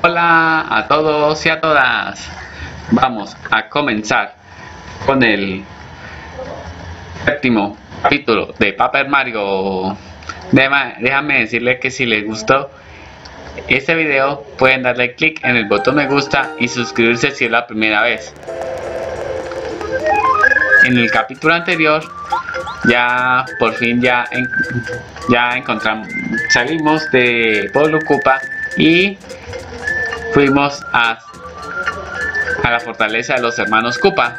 Hola a todos y a todas. Vamos a comenzar con el séptimo capítulo de Paper Mario. Déjame decirles que si les gustó este video pueden darle clic en el botón me gusta y suscribirse si es la primera vez. En el capítulo anterior ya por fin salimos de Pueblo Koopa y fuimos a la fortaleza de los hermanos Koopa,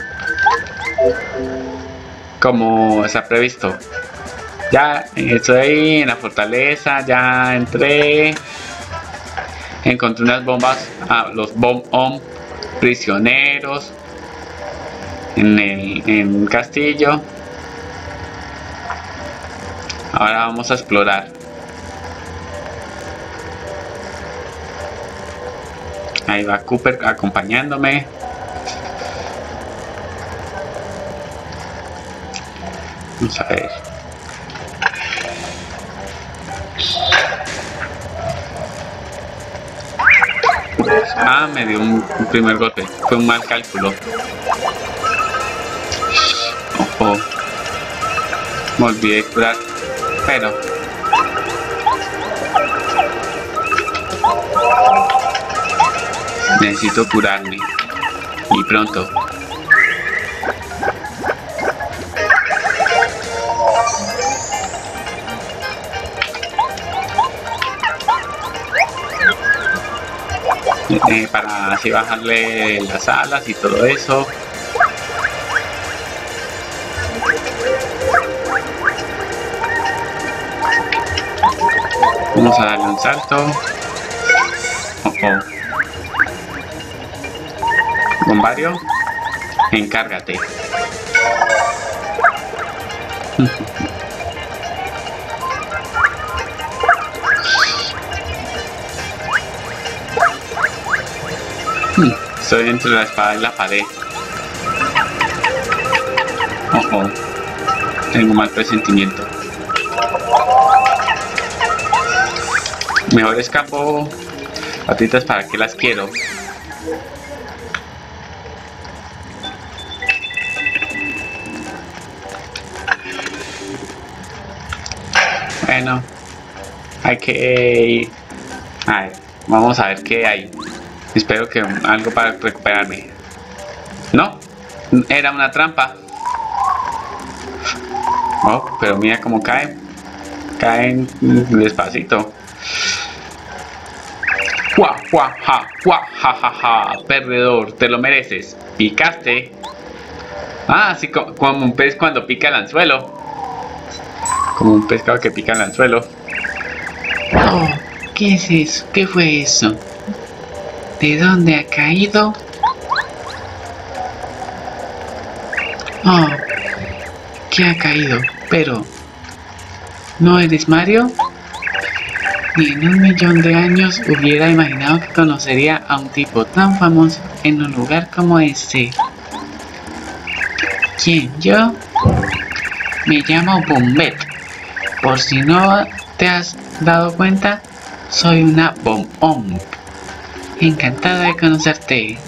como está previsto. Ya estoy en la fortaleza, ya entré, encontré unas bombas, los Bomb-Omb prisioneros en el castillo. Ahora vamos a explorar. Ahí va Cooper acompañándome. Vamos a ver. Me dio un primer golpe. Fue un mal cálculo. Ojo. Me olvidé de curar. Pero necesito curarme. Y pronto. Para así bajarle las alas y todo eso. Vamos a darle un salto. Bombario, encárgate. Estoy entre la espada y la pared. Tengo mal presentimiento. Mejor escapo. Patitas, ¿para qué las quiero? Bueno, hay que... vamos a ver qué hay. Espero que algo para recuperarme. No, era una trampa. Oh, pero mira cómo caen. Caen despacito. Perdedor, te lo mereces. Picaste. Así como un pez cuando pica el anzuelo. Como un pescado que pica el anzuelo. Oh, ¿qué es eso? ¿Qué fue eso? ¿De dónde ha caído? Oh, ¿qué ha caído? Pero, ¿no eres Mario? Ni en 1.000.000 de años hubiera imaginado que conocería a un tipo tan famoso en un lugar como este. ¿Quién? ¿Yo? Me llamo Bombette. Por si no te has dado cuenta, soy una Bomb-Omb. Encantada de conocerte.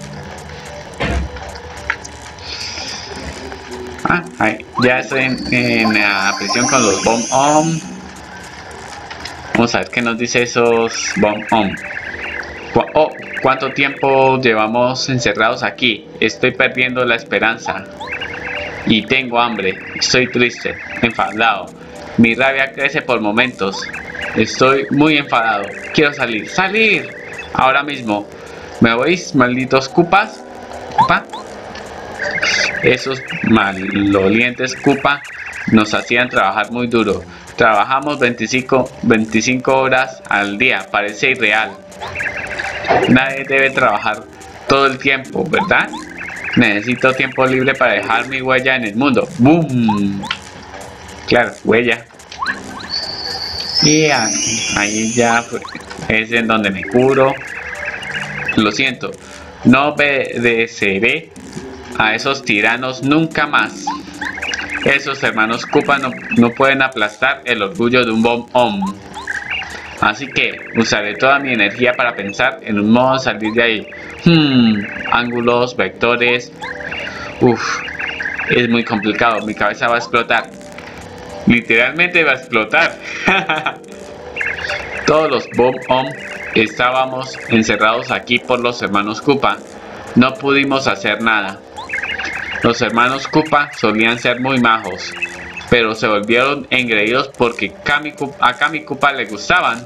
Ya estoy en la prisión con los Bomb-Omb. Vamos a ver qué nos dice esos Bomb-Omb. ¿Cuánto tiempo llevamos encerrados aquí? Estoy perdiendo la esperanza. Y tengo hambre. Estoy triste, enfadado. Mi rabia crece por momentos. Estoy muy enfadado. Quiero salir. ¡Salir! Ahora mismo. ¿Me oís, malditos Koopas? ¿Koopa? Esos malolientes Koopa nos hacían trabajar muy duro. Trabajamos 25 horas al día. Parece irreal. Nadie debe trabajar todo el tiempo, ¿verdad? Necesito tiempo libre para dejar mi huella en el mundo. ¡Boom! Claro, huella. Y ahí ya es en donde me curo. Lo siento, no obedeceré a esos tiranos nunca más. Esos hermanos Koopa no pueden aplastar el orgullo de un Bomb-Omb. Así que usaré toda mi energía para pensar en un modo de salir de ahí. Ángulos, vectores. Es muy complicado. Mi cabeza va a explotar. Literalmente va a explotar. Todos los Bob-omb estábamos encerrados aquí por los hermanos Koopa. No pudimos hacer nada. Los hermanos Koopa solían ser muy majos, pero se volvieron engreídos porque a Kami Koopa le gustaban.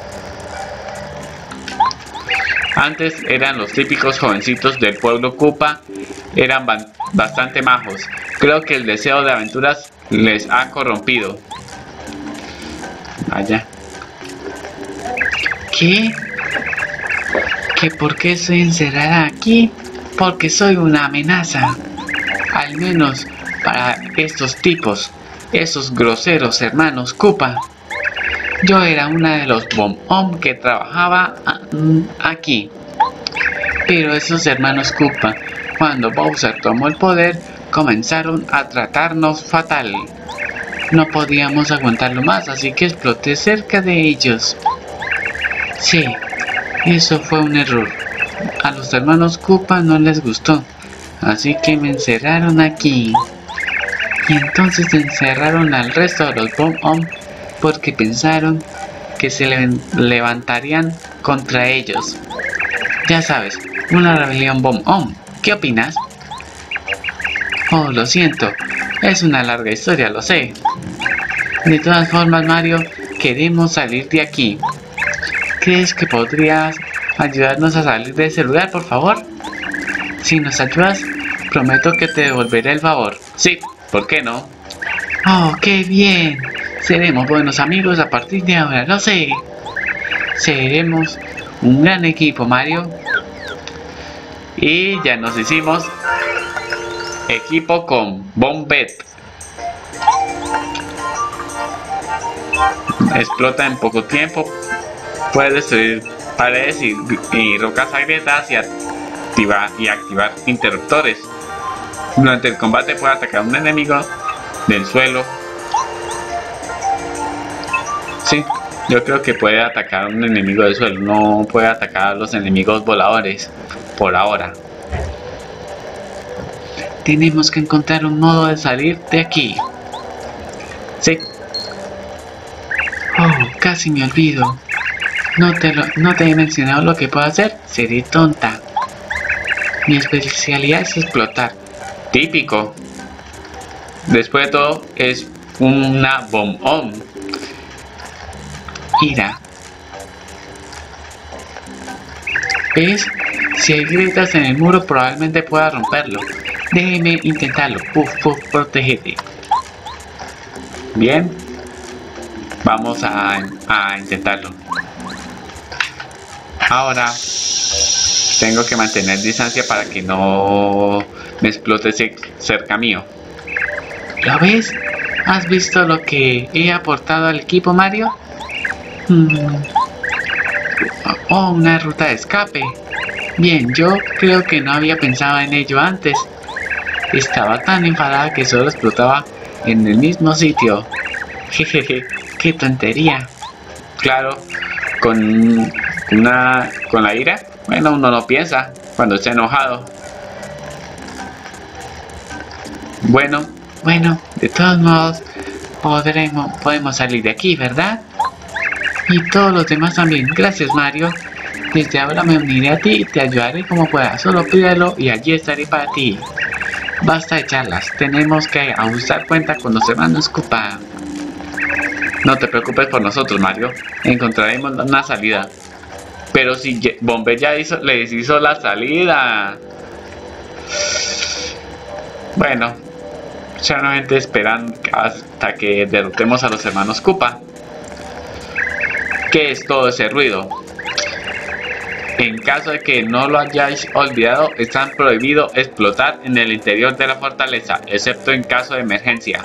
Antes eran los típicos jovencitos del pueblo Koopa, eran bastante majos. Creo que el deseo de aventuras les ha corrompido. Vaya. ¿Qué? ¿Que por qué estoy encerrada aquí? Porque soy una amenaza. Al menos para estos tipos, esos groseros hermanos Koopa. Yo era una de los Bob-omb que trabajaba aquí. Pero esos hermanos Koopa, cuando Bowser tomó el poder, comenzaron a tratarnos fatal. No podíamos aguantarlo más, así que exploté cerca de ellos. Sí, eso fue un error. A los hermanos Koopa no les gustó, así que me encerraron aquí. Y entonces encerraron al resto de los Bob-omb porque pensaron que se levantarían contra ellos. Ya sabes, una rebelión Bob-omb. ¿Qué opinas? Oh, lo siento, es una larga historia, lo sé. De todas formas, Mario, queremos salir de aquí. ¿Crees que podrías ayudarnos a salir de ese lugar, por favor? Si nos ayudas, prometo que te devolveré el favor. Sí, ¿por qué no? Oh, qué bien. Seremos buenos amigos a partir de ahora, lo sé. Seremos un gran equipo, Mario. Y ya nos hicimos equipo con Bombette. Explota en poco tiempo. Puede destruir paredes y rocas agrietadas y activar interruptores. Durante el combate puede atacar a un enemigo del suelo. Sí, yo creo que puede atacar a un enemigo del suelo. No puede atacar a los enemigos voladores por ahora. Tenemos que encontrar un modo de salir de aquí. Sí. Oh, casi me olvido. No te he mencionado lo que puedo hacer. Seré tonta. Mi especialidad es explotar. Típico. Después de todo, es una Bob-omb. Ira. ¿Ves? Si hay grietas en el muro, probablemente pueda romperlo. Déjeme intentarlo. Puff, puff, protégete. Bien. Vamos a intentarlo. Ahora tengo que mantener distancia para que no me explote cerca mío. ¿Lo ves? ¿Has visto lo que he aportado al equipo, Mario? Oh, una ruta de escape. Bien, yo creo que no había pensado en ello antes. Estaba tan enfadada que solo explotaba en el mismo sitio. Jejeje, qué tontería. Claro, con la ira, bueno, uno no piensa cuando está enojado. Bueno, de todos modos, podemos salir de aquí, ¿verdad? Y todos los demás también. Gracias, Mario. Desde ahora me uniré a ti y te ayudaré como pueda. Solo pídelo y allí estaré para ti. Basta de charlas. Tenemos que ajustar cuenta con los hermanos Koopa. No te preocupes por nosotros, Mario. Encontraremos una salida. Pero si Bombette ya les hizo la salida. Bueno, solamente esperan hasta que derrotemos a los hermanos Koopa. ¿Qué es todo ese ruido? En caso de que no lo hayáis olvidado, está prohibido explotar en el interior de la fortaleza, excepto en caso de emergencia.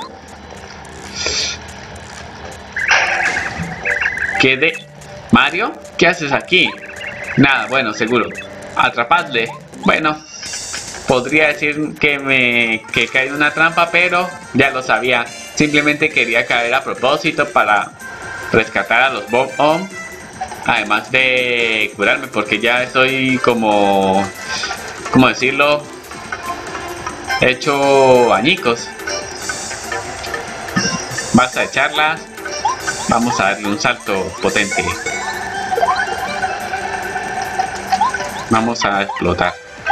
¿Qué de... Mario? ¿Qué haces aquí? Nada, bueno, seguro. Atrapadle. Bueno, podría decir que caí en una trampa, pero ya lo sabía. Simplemente quería caer a propósito para rescatar a los Bob-omb Además de curarme, porque ya estoy como... ¿Cómo decirlo? Hecho añicos. Basta de charlas. Vamos a darle un salto potente. Vamos a explotar.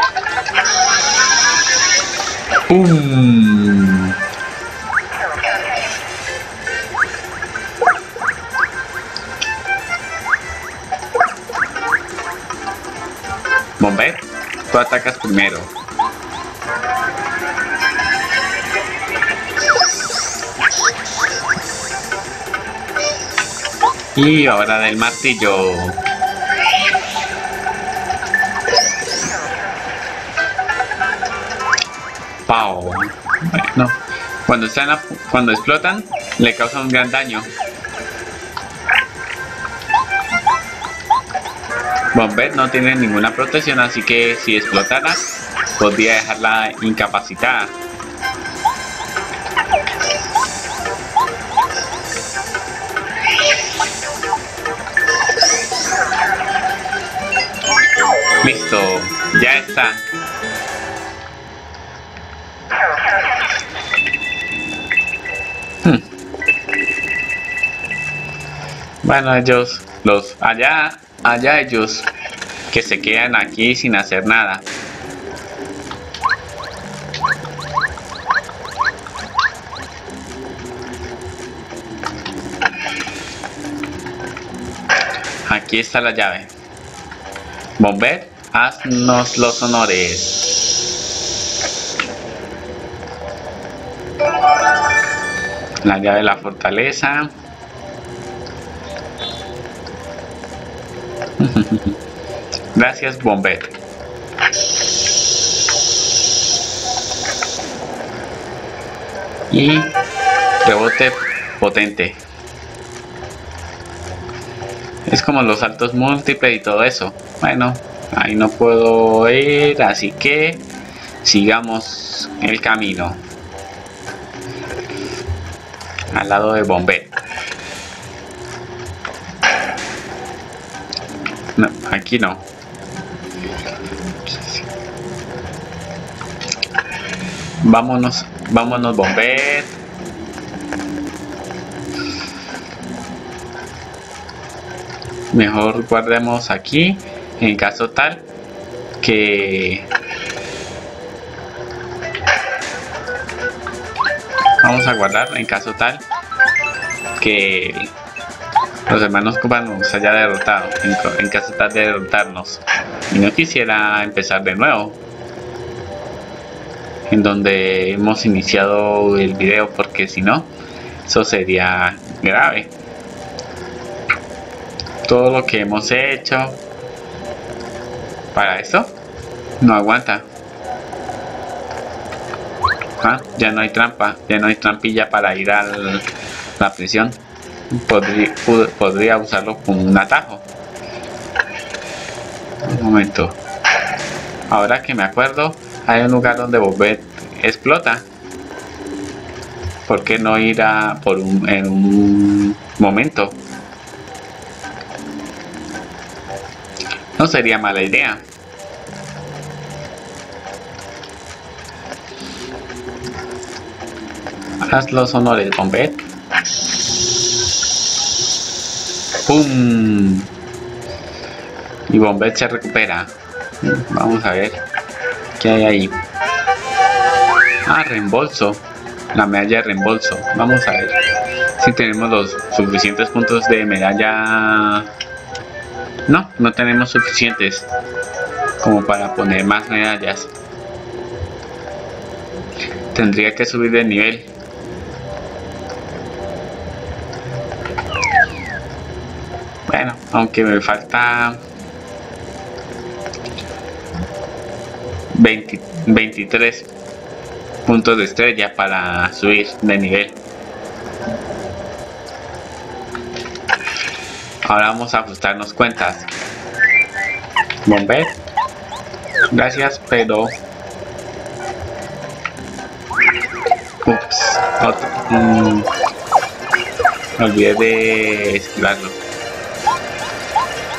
¡Pum! Bombette, tú atacas primero. Y ahora del martillo. ¡Pau! Bueno, cuando explotan, le causan un gran daño. Bombette no tiene ninguna protección, así que si explotara, podría dejarla incapacitada. Listo, ya está. Bueno, allá ellos que se quedan aquí sin hacer nada. Aquí está la llave. Bombette, haznos los honores. La llave de la fortaleza. Gracias, Bombette. Y rebote potente. Es como los saltos múltiples y todo eso. Bueno, ahí no puedo ir, así que sigamos el camino. Al lado de Bombette. No, aquí no. Vámonos, Bombette. Mejor guardemos aquí en caso tal que... Vamos a guardar en caso tal que los hermanos Koopa nos haya derrotado, en caso tal de derrotarnos. Y no quisiera empezar de nuevo en donde hemos iniciado el video, porque si no, eso sería grave. Todo lo que hemos hecho para eso no aguanta. Ya no hay trampa, ya no hay trampilla para ir a la prisión. Podría usarlo como un atajo. Un momento. Ahora que me acuerdo, hay un lugar donde Bombette explota. ¿Por qué no ir en un momento? No sería mala idea. Haz los honores, Bombette. ¡Pum! Y Bombette se recupera. Vamos a ver qué hay ahí. Reembolso. La medalla de reembolso. Vamos a ver si tenemos los suficientes puntos de medalla. No tenemos suficientes como para poner más medallas. Tendría que subir de nivel. Bueno, aunque me falta 23 puntos de estrella para subir de nivel. Ahora vamos a ajustarnos cuentas. Bombette, gracias, pero... Ups, me olvidé de esquivarlo.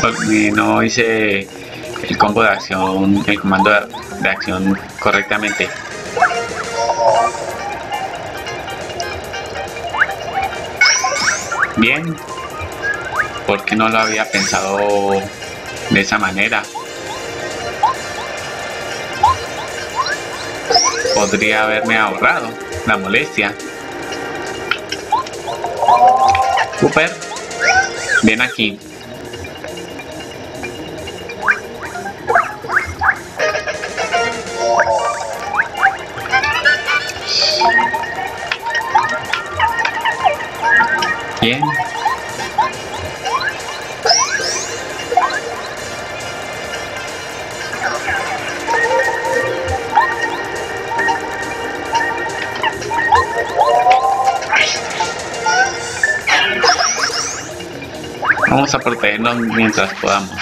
Porque no hice el combo de acción, el comando de acción correctamente. Bien, porque no lo había pensado de esa manera. Podría haberme ahorrado la molestia. Cooper, ven aquí. Bien. Vamos a protegernos mientras podamos.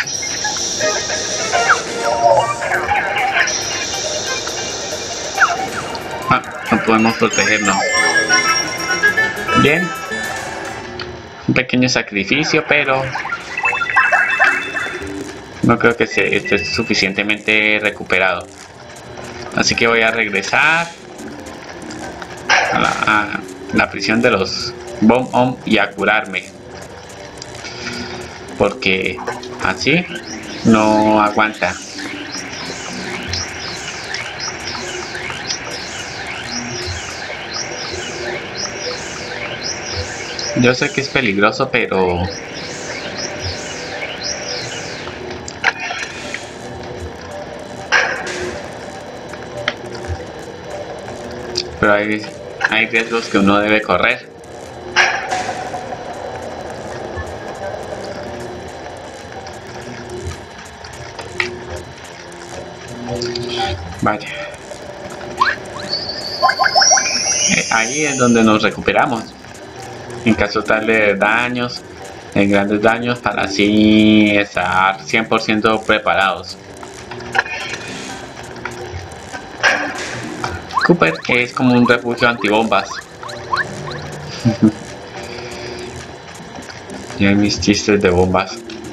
No podemos protegernos. Bien. Un pequeño sacrificio, pero no creo que esté suficientemente recuperado. Así que voy a regresar a la prisión de los Bob-omb y a curarme. Porque así no aguanta. Yo sé que es peligroso, pero hay riesgos que uno debe correr. Vaya. Ahí es donde nos recuperamos. En caso tal de daños, de grandes daños, para así estar 100% preparados. Cooper es como un refugio antibombas. Y hay mis chistes de bombas.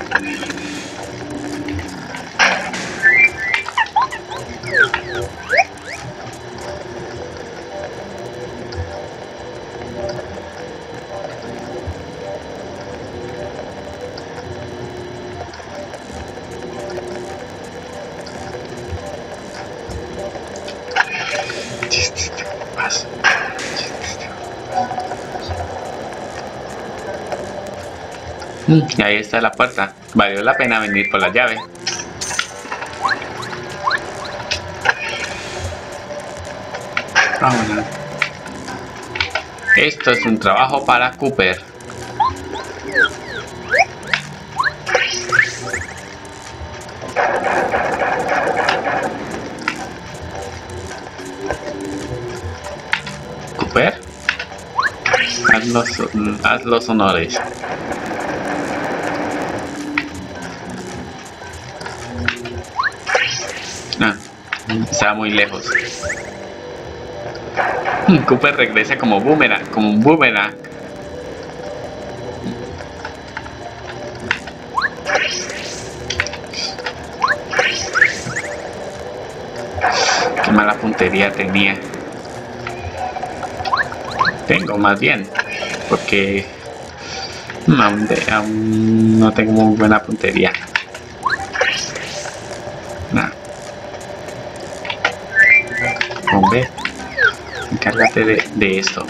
Y ahí está la puerta. Valió la pena venir por la llave. Vámonos. Esto es un trabajo para Cooper. Cooper, haz los honores. Estaba muy lejos. Cooper regresa como un boomerang. Qué mala puntería tenía. Tengo más bien, porque aún no tengo muy buena puntería. Hombre, encárgate de esto.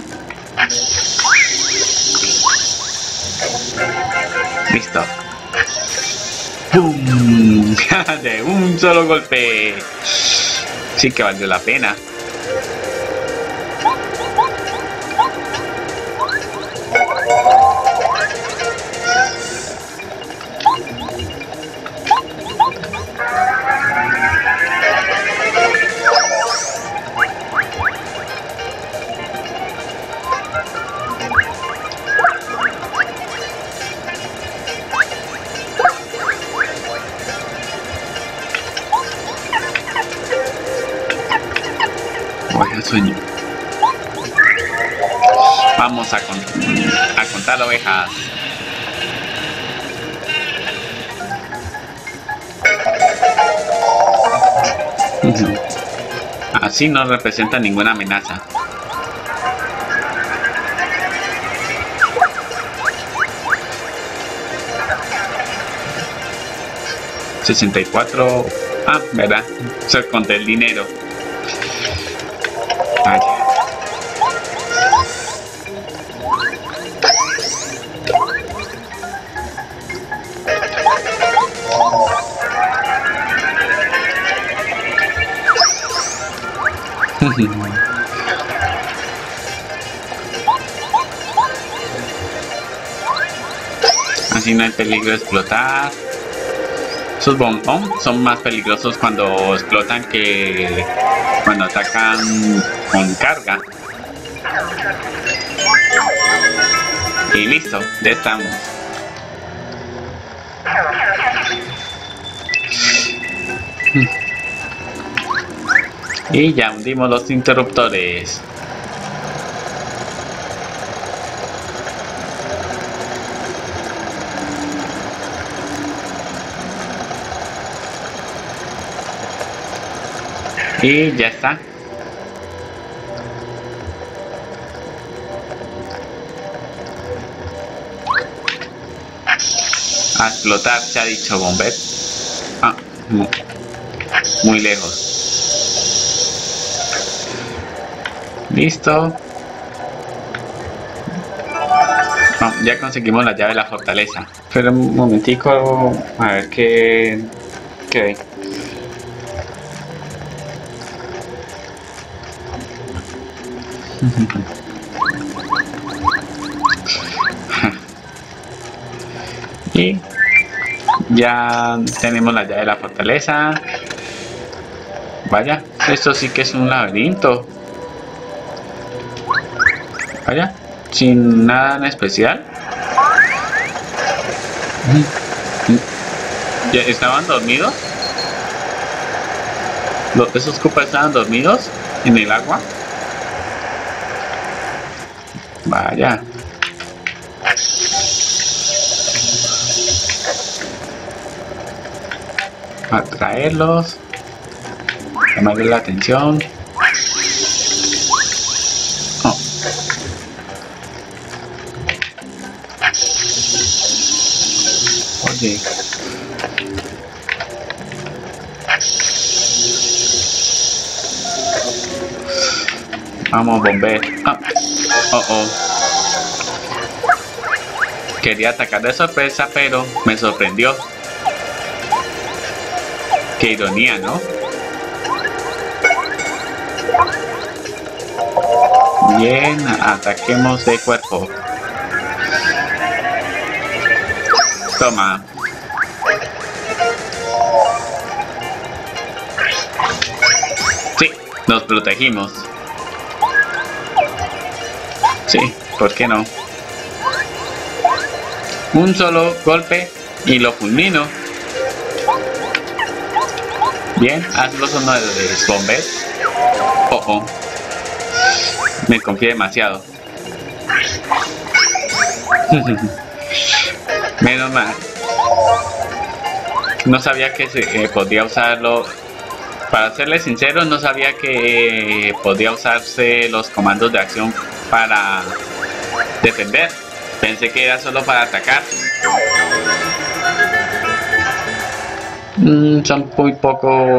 Listo. ¡Bum! De un solo golpe. Sí que valió la pena. Sueño. Vamos a contar ovejas. Así no representa ninguna amenaza. $64. Ah, ¿verdad? Se conté el dinero. Vaya. Así no hay peligro de explotar. Sus bombón son más peligrosos cuando explotan que cuando atacan con carga. Y listo, ya estamos. Y ya hundimos los interruptores. Y ya está. A explotar, se ha dicho Bombet. Ah, muy lejos. Listo. Oh, ya conseguimos la llave de la fortaleza. Pero un momentico, a ver qué hay. Y ya tenemos la llave de la fortaleza. Vaya, esto sí que es un laberinto. Vaya, sin nada en especial. ¿Ya estaban dormidos? ¿Esos Koopas estaban dormidos en el agua? Vaya. Atraerlos. Llamarle la atención. Oh. Oye. Vamos, Bombet. Ah. Oh. Quería atacar de sorpresa, pero me sorprendió. Qué ironía, ¿no? Bien, ataquemos de cuerpo. Toma. Sí, nos protegimos. Sí, ¿por qué no? Un solo golpe y lo fulmino. Bien, haz los honores, Bombet. Oh. Me confié demasiado. Menos mal. No sabía que se podía usarlo. Para serles sincero, no sabía que podía usarse los comandos de acción para defender. Pensé que era solo para atacar. Son muy poco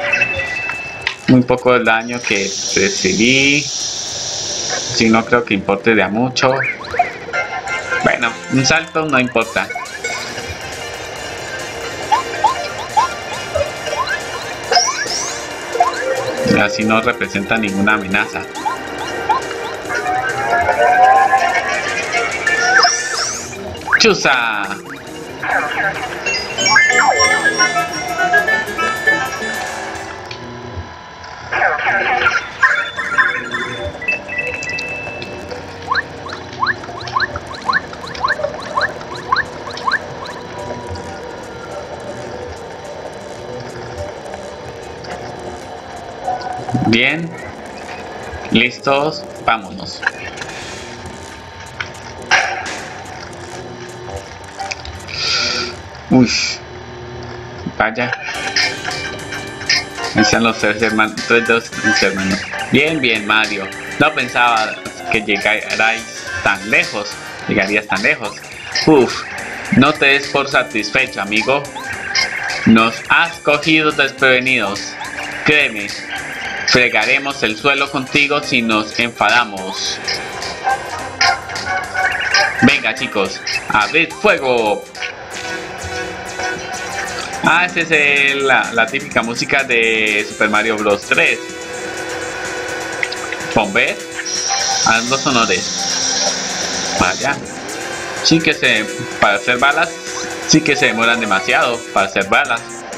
el daño que recibí. Si no creo que importe de a mucho. Bueno, un salto no importa. Así no representa ninguna amenaza. ¡Chusa! Bien, listos, vámonos. Uy, vaya. Están los tres hermanos, hermanos. Bien, bien, Mario. No pensaba que llegarías tan lejos. Uf, no te des por satisfecho, amigo. Nos has cogido desprevenidos. Créeme, fregaremos el suelo contigo si nos enfadamos. Venga, chicos, abrid fuego. Ah, esa es la típica música de Super Mario Bros. 3. Bomber, haz los honores. Vaya. Sí que para hacer balas, sí que se demoran demasiado para hacer balas.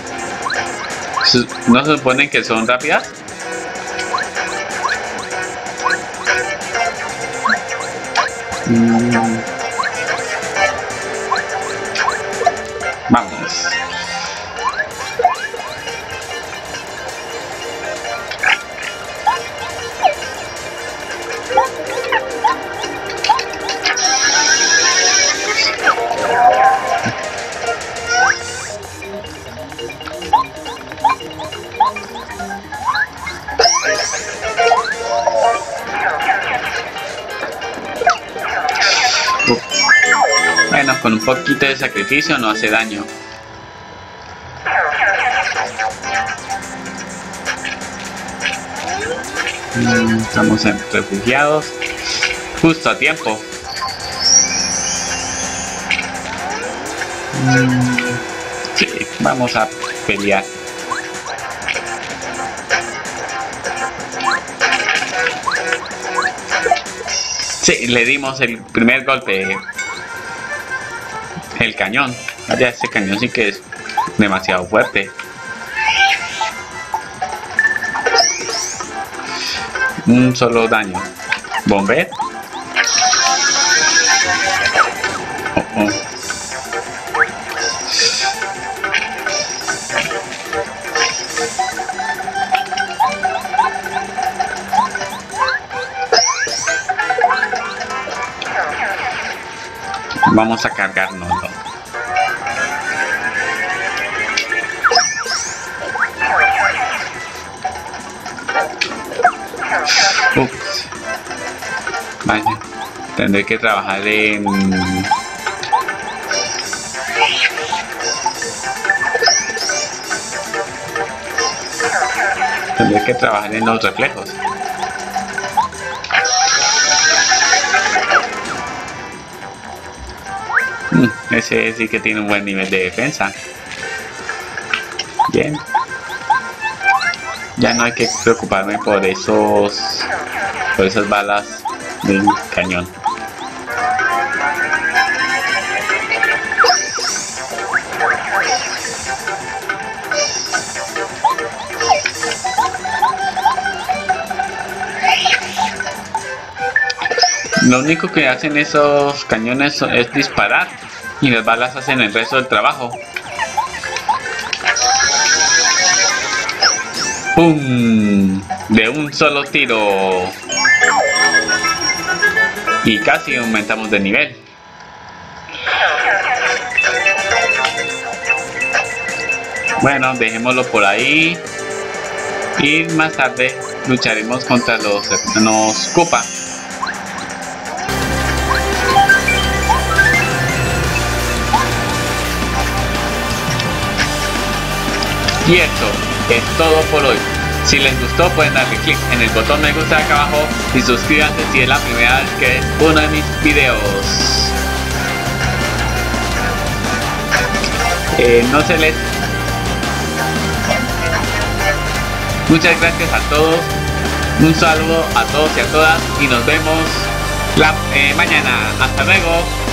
¿No se suponen que son rápidas? Vamos. Bueno, con un poquito de sacrificio no hace daño. Estamos refugiados. Justo a tiempo. Sí, vamos a pelear. Sí, le dimos el primer golpe. El cañón. Vaya, ese cañón sí que es demasiado fuerte. Un solo daño. Bomber. Oh. Vamos a cargarnos. Ups. Vaya, tendré que trabajar en... Tendré que trabajar en los reflejos. Ese sí que tiene un buen nivel de defensa. Bien. Ya no hay que preocuparme por esas balas del cañón. Lo único que hacen esos cañones es disparar y las balas hacen el resto del trabajo. ¡Pum! De un solo tiro. Y casi aumentamos de nivel. Bueno, dejémoslo por ahí. Y más tarde lucharemos contra los hermanos Koopa. Y esto es todo por hoy. Si les gustó pueden darle clic en el botón me gusta acá abajo y suscríbanse si es la primera vez que ven uno de mis videos. No se les... Muchas gracias a todos. Un saludo a todos y a todas y nos vemos mañana. Hasta luego.